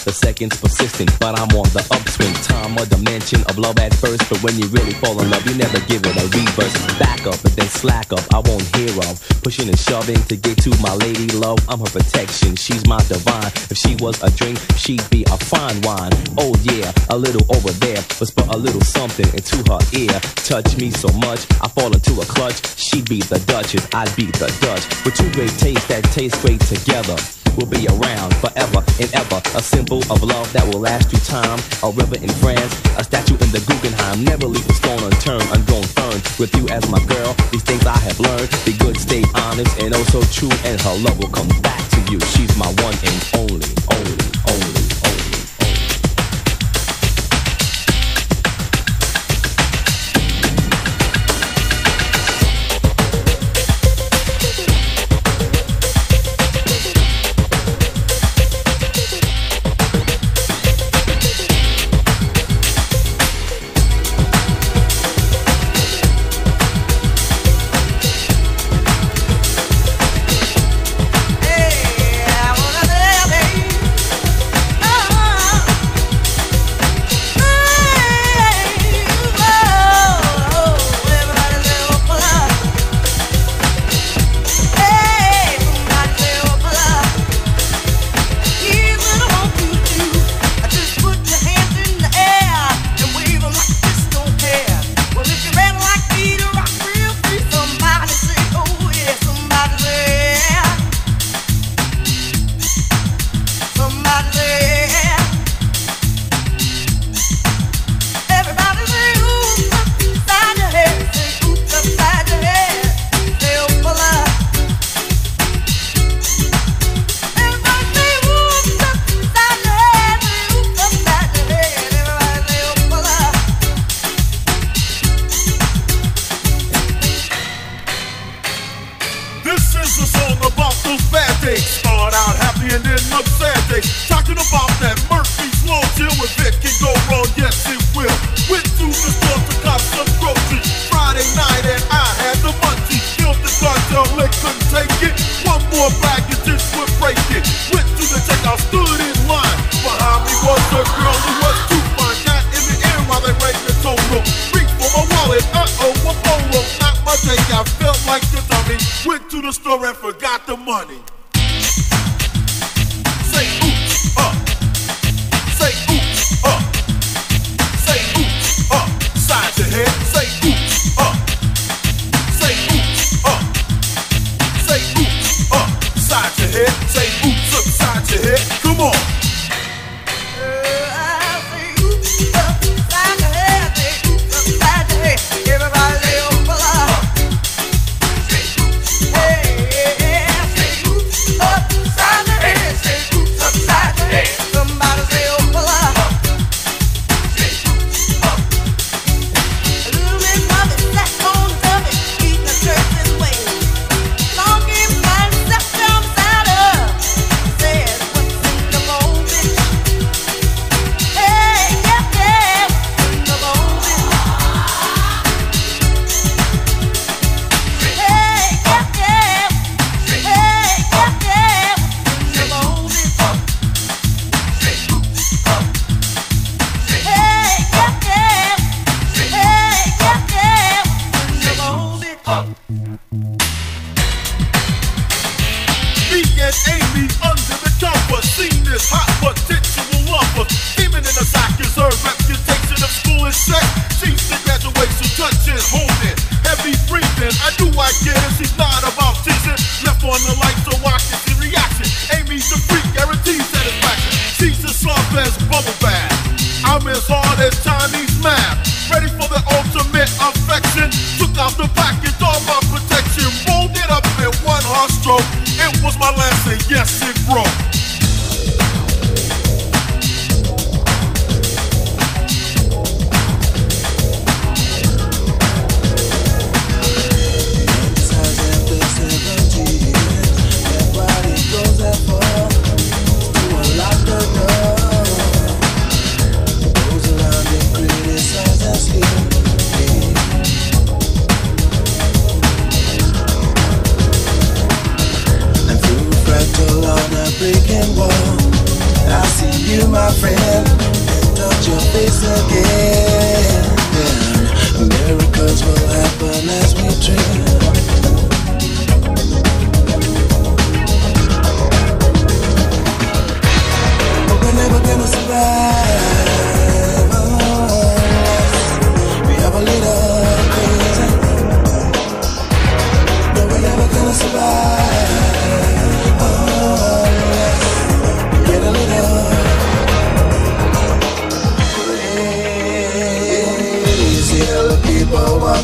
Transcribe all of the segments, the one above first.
the seconds persistent, but I'm on the upswing. Time a dimension of love at first, but when you really fall in love, you never give it a reverse. Back up and then slack up, I won't hear of pushing and shoving to get to my lady love. I'm her protection, she's my divine. If she was a drink, she'd be a fine wine. Oh yeah, a little over there, whisper a little something into her ear. Touch me so much, I fall into a clutch. She'd be the Duchess, I'd be the Dutch. With two great tastes that taste great together, we'll be around forever and ever. A symbol of love that will last through time. A river in France, a statue in the Guggenheim. Never leave a stone unturned, ungrown fern. With you as my girl, these things I have learned. Be good, stay honest, and oh so true. And her love will come back to you. She's my one and only, only, only.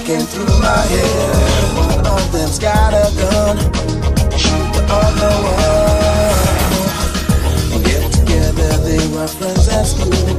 came through my head. One of them's got a gun, shoot the other one. Get together, they were friends at school.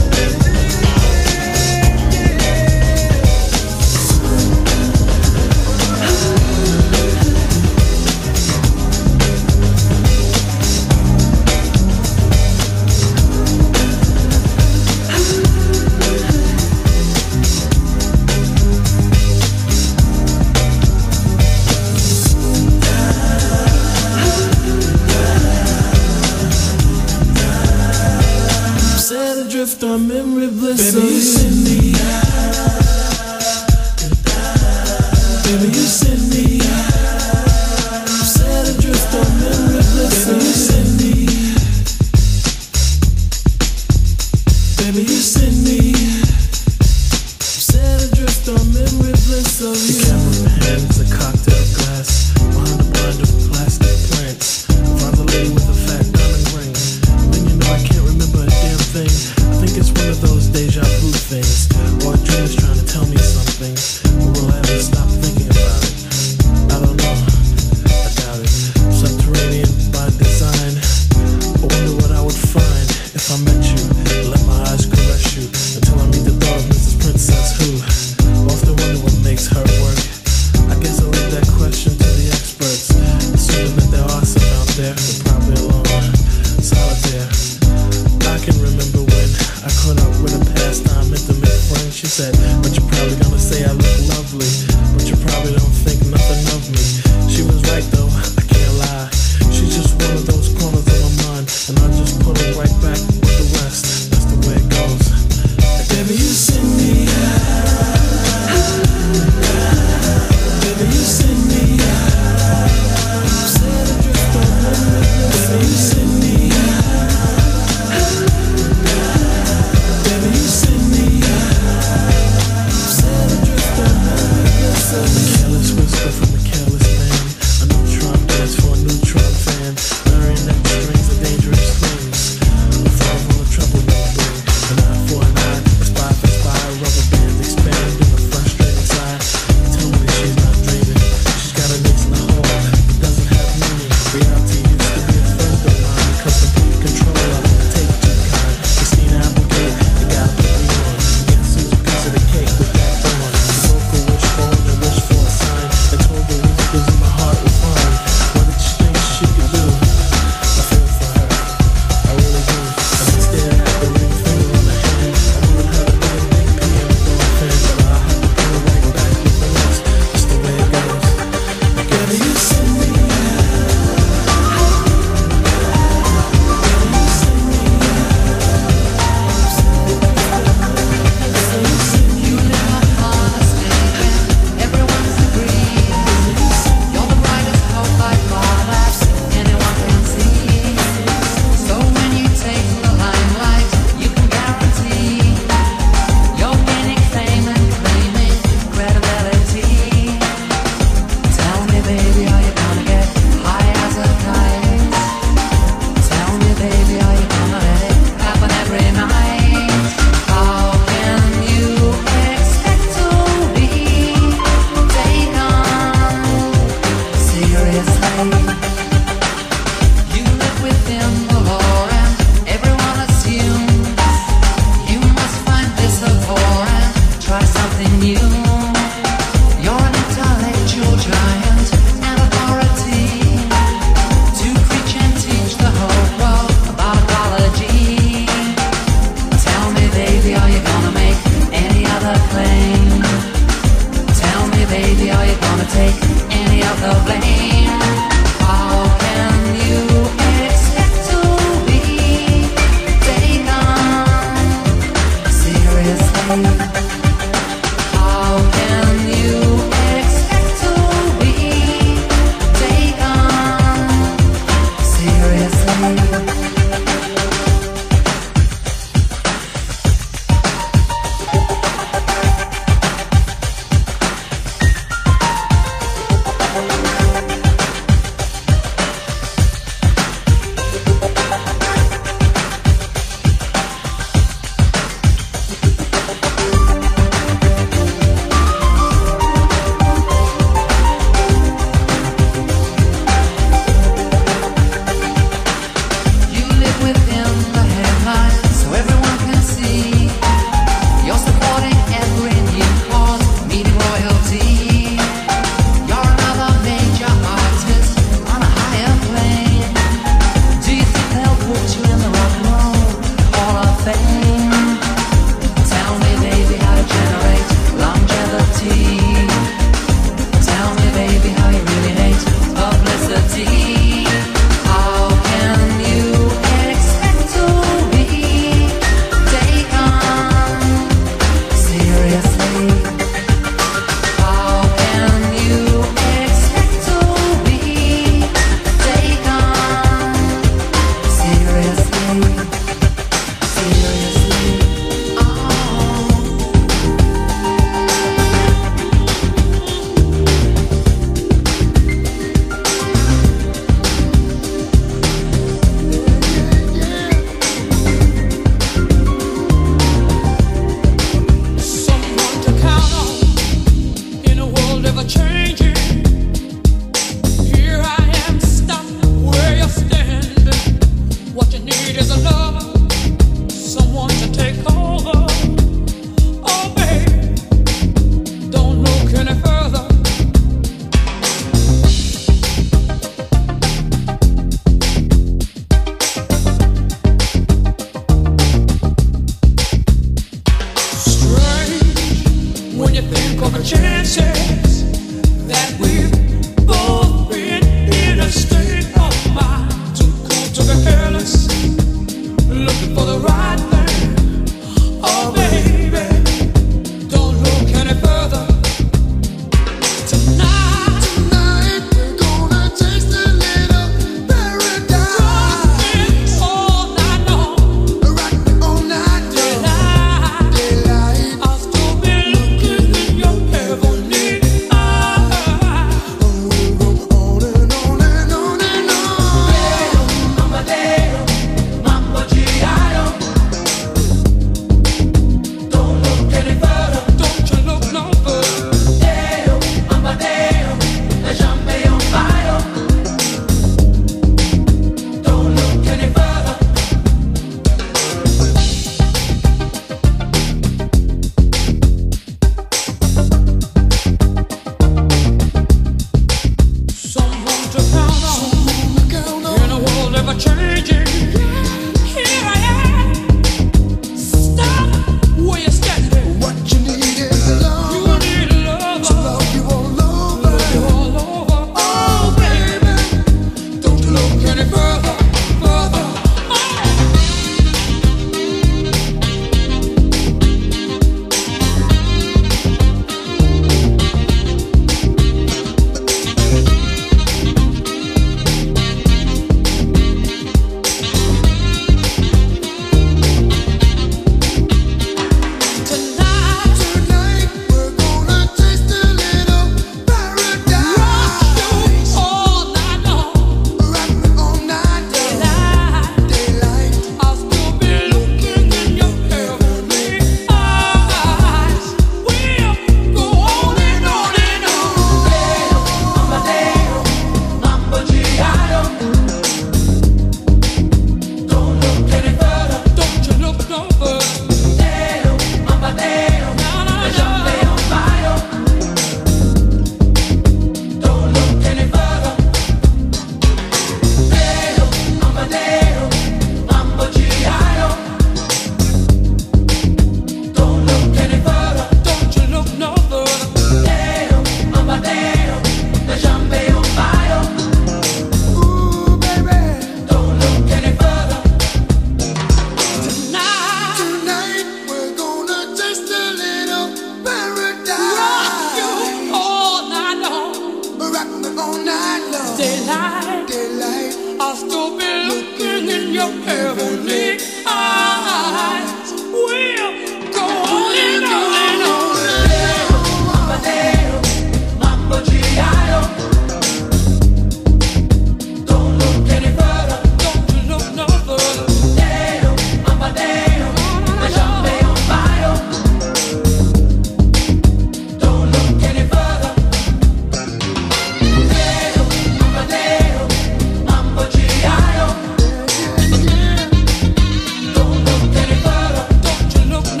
Look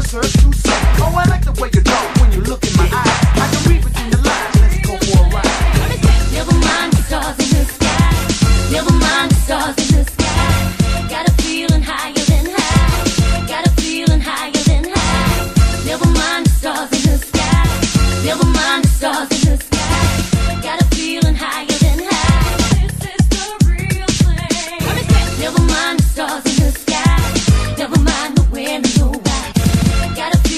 search to say, oh, I like the way you talk when you look in my eyes. I can read between the lines. Let's go for a ride. Never mind the stars in the sky. Never mind the stars in the sky. Got a feeling higher than high. Got a feeling higher than high. Never mind the stars in the sky. Never mind the stars in the sky. Got a feeling higher than high. This is the real thing. Never mind the stars in the sky. Never mind the wind and the why. Got a feeling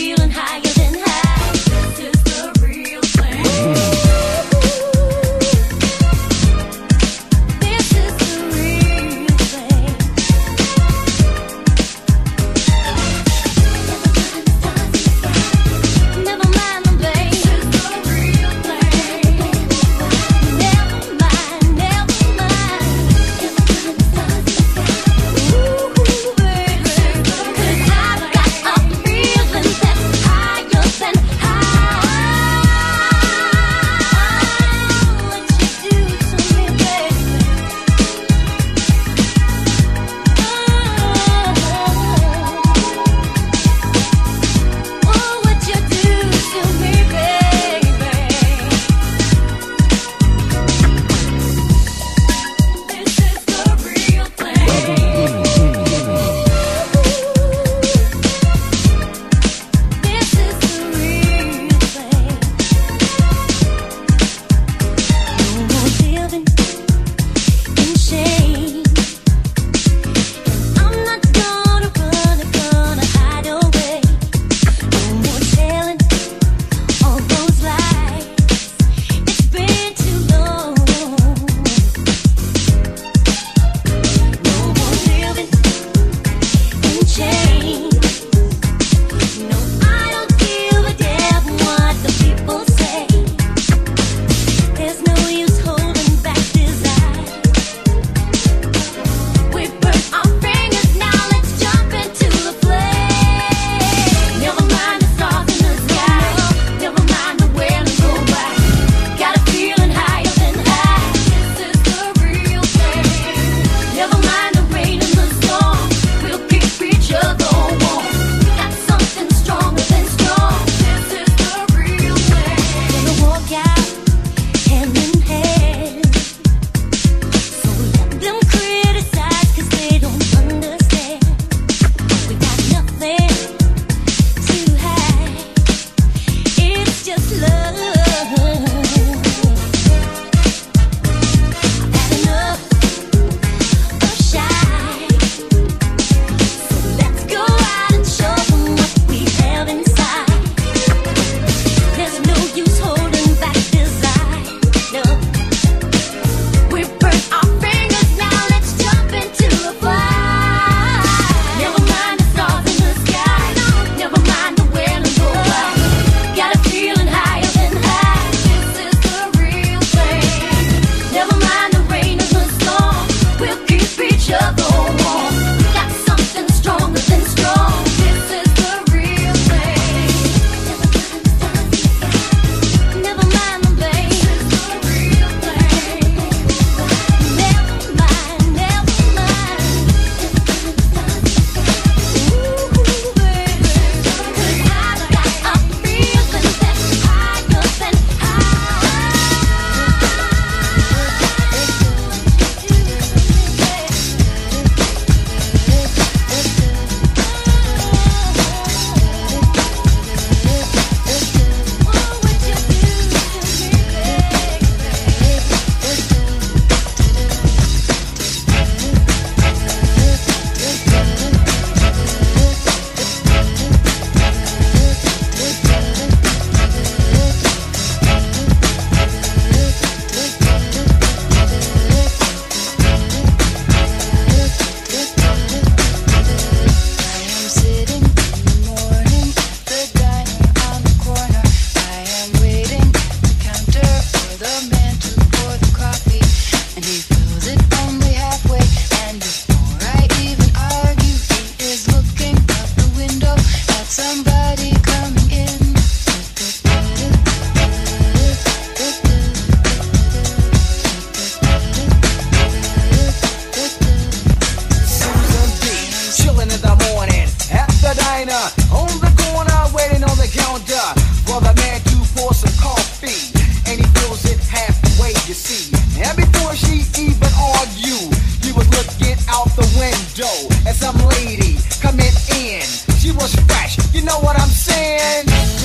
calendar for the man to pour some coffee, and he fills it halfway, you see. And before she even argued, he was looking out the window at some lady coming in. She was fresh, you know what I'm saying?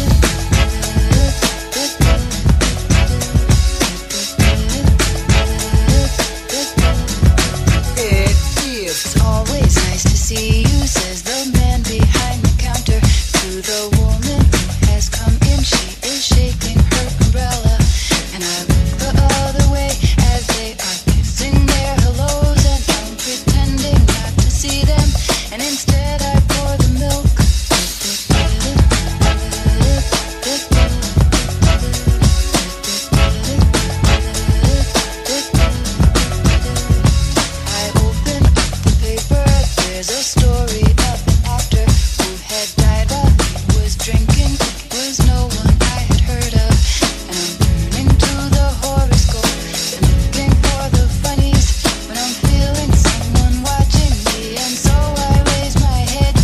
It is. It's always nice to see you, says the man behind the counter to the woman who has come in. She is shaking her umbrella, and I look the other way as they are kissing their hellos, and I'm pretending not to see them, and instead I pour the milk. I open up the paper, there's a story of an actor who had died while he was drinking. It was no one I had heard of, and I'm turning to the horoscope and looking for the funnies when I'm feeling someone watching me, and so I raise my head.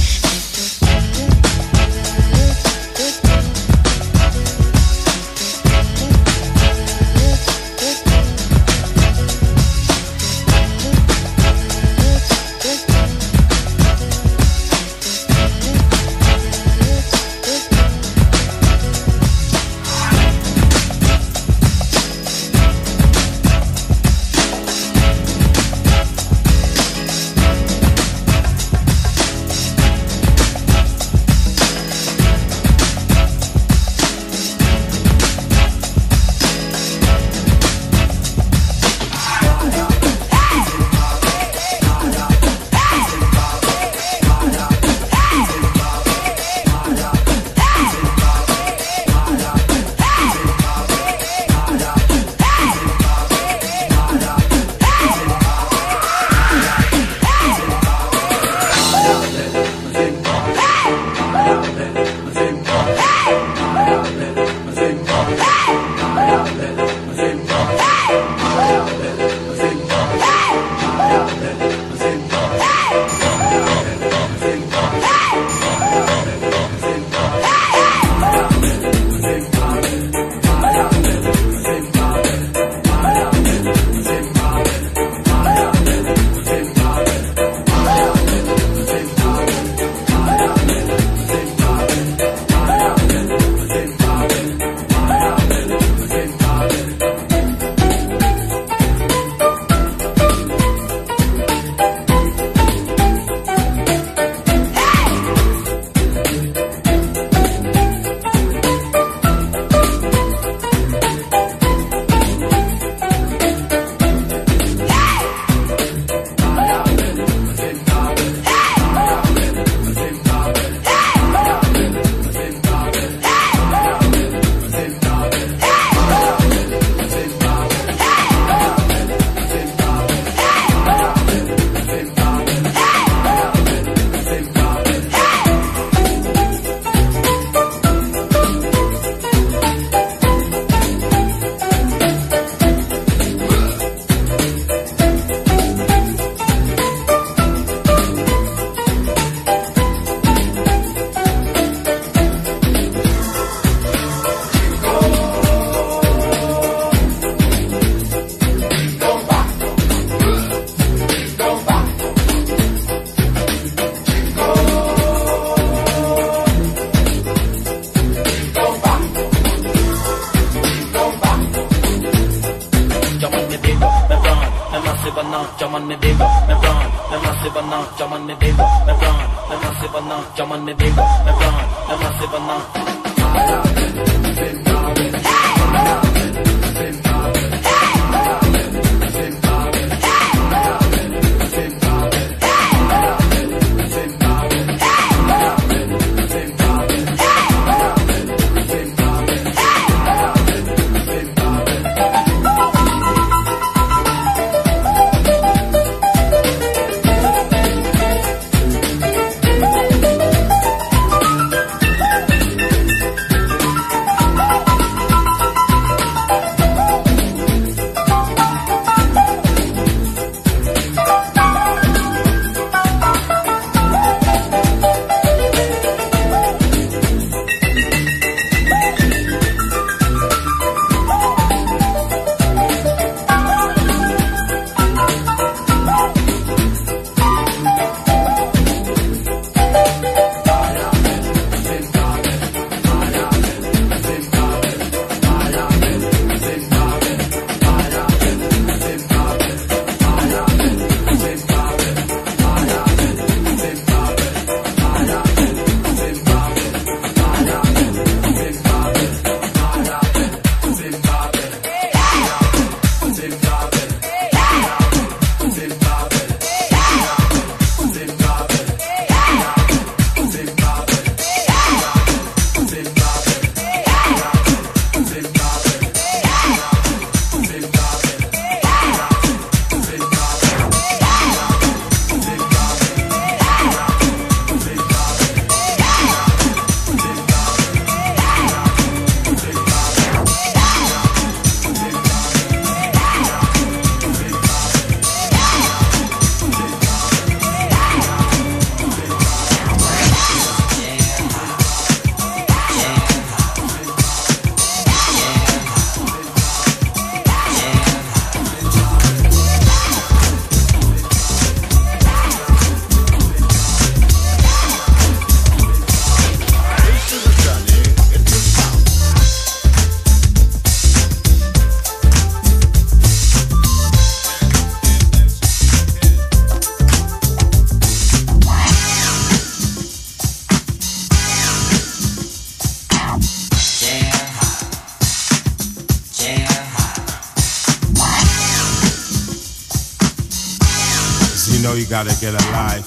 you gotta get a life.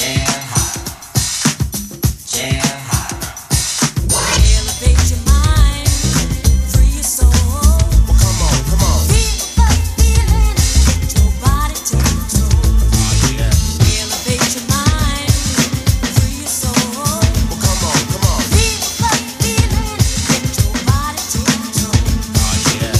Elevate your mind, free your soul. Well, come on, come on. Feel the feeling, let your body take control. Oh, yeah. Elevate your mind, free your soul. Well, come on, come on. Feel the feeling, let your body take control. Oh, yeah.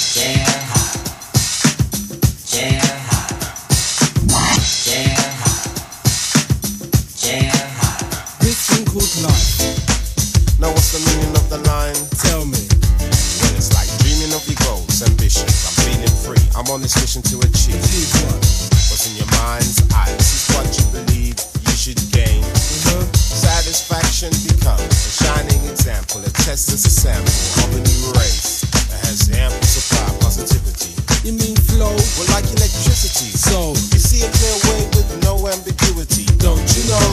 This thing called life. Now what's the meaning of the line? Tell me. Well, it's like dreaming of your goals, ambitions. I'm feeling free. I'm on this mission to achieve. Achieve what? What's in your mind's eye? This is what you believe you should gain. Satisfaction becomes a shining example. A test is a sample of a new race that has ample supply of positivity. You mean flow? Well, like electricity. So, You see a clear way with no ambiguity. don't you know?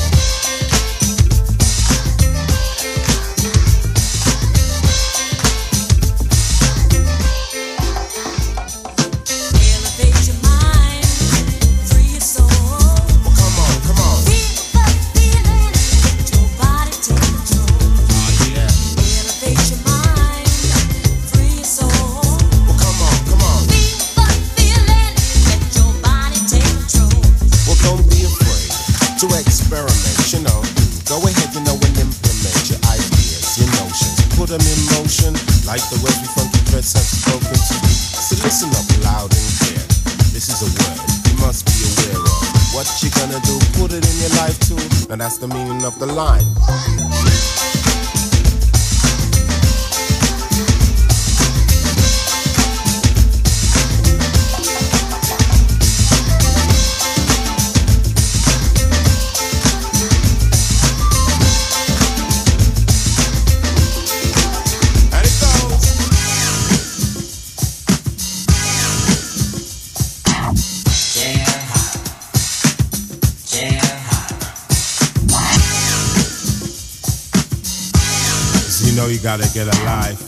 Elevate your mind, free your soul. Well, come on, come on. Feel the feeling, let your body take control. Oh, yeah. Elevate your mind, free your soul. Well, come on, come on. Feel the feeling, let your body take control. Well, don't be afraid to experiment, you know. Go ahead, you know, and implement your ideas, your notions. Put them in motion like the way we funky threads have spoken to you. So listen up loud and clear. This is a word you must be aware of. What you gonna do, put it in your life too. Now that's the meaning of the line. And it goes. So you know you gotta get a life.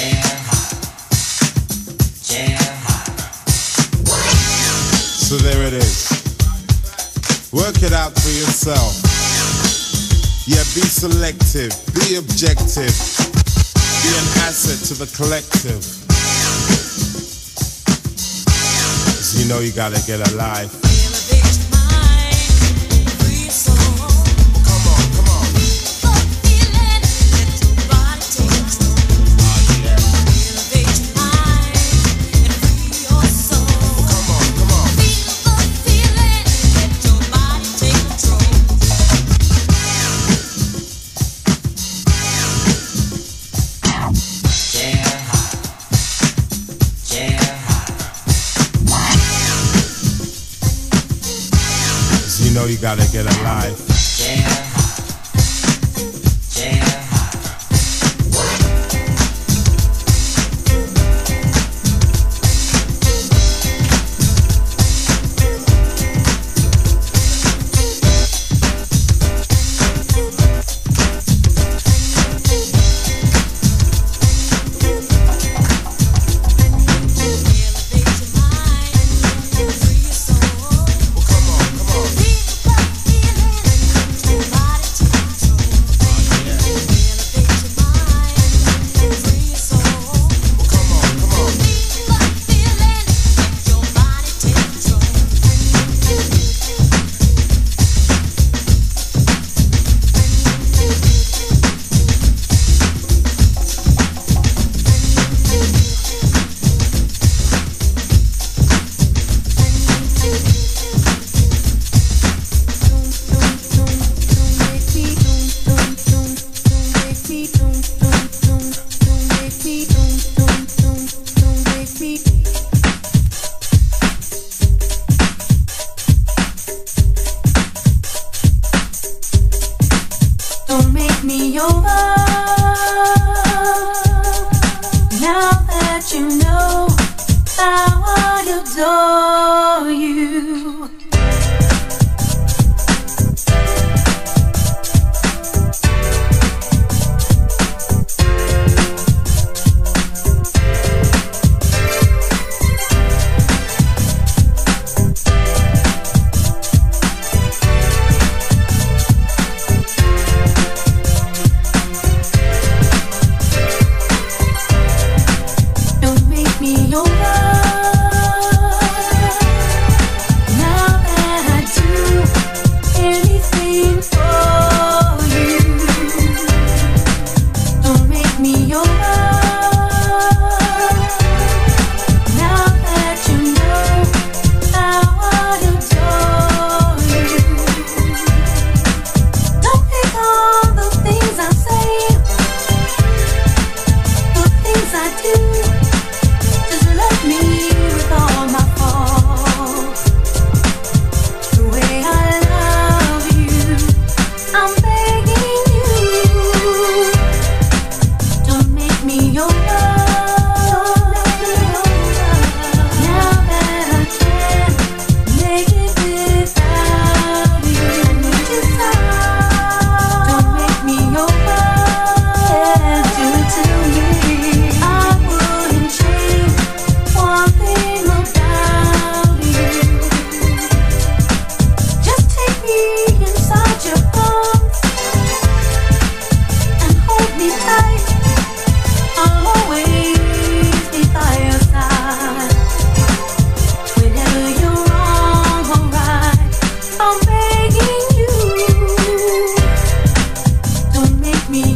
So there it is. Work it out for yourself. Yeah, be selective, be objective, be an asset to the collective. So you know you gotta get a life. Elevate your mind, free your soul. Come on, come on. Feel the feeling, let your body take control. Elevate your mind and free your soul. Come on, come on. Feel the feeling, let your body take control. So you know you gotta get a life. Elevate your mind, free your soul. Well, come on, come on. Feel the feeling,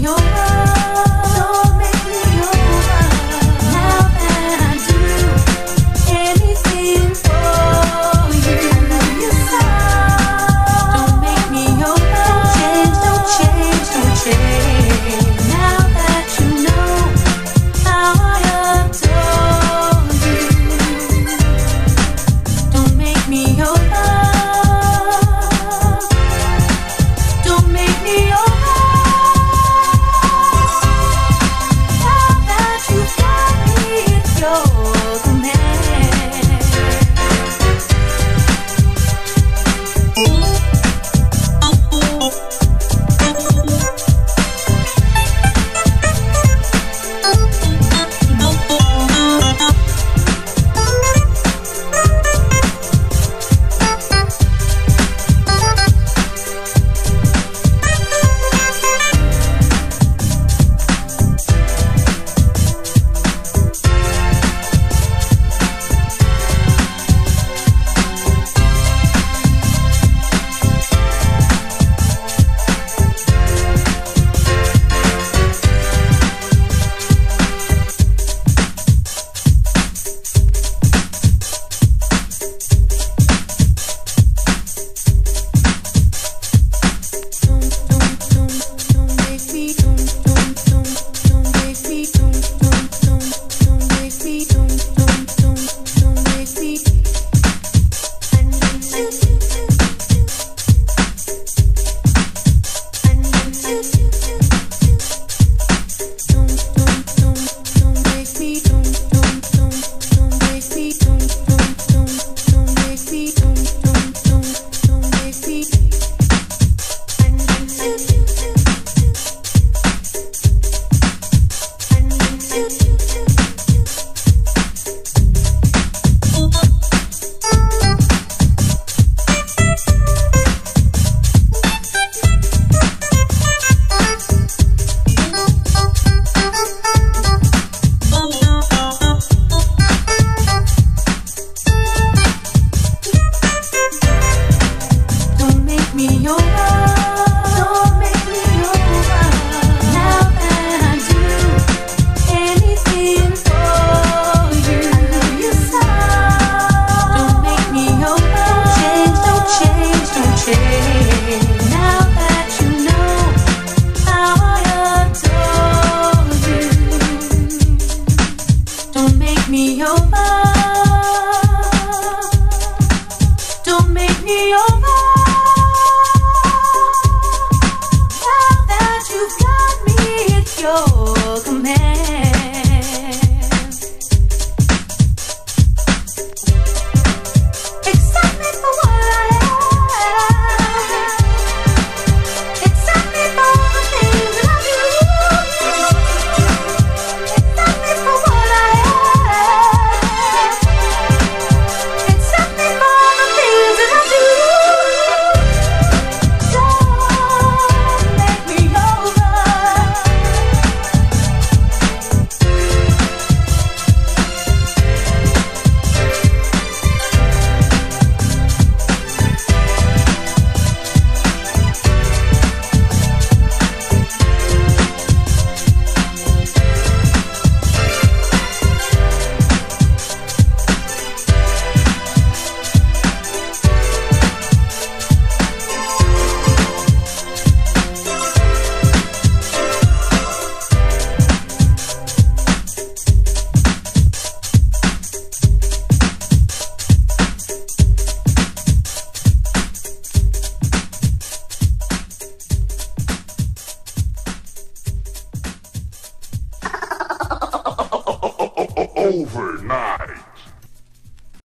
Yo.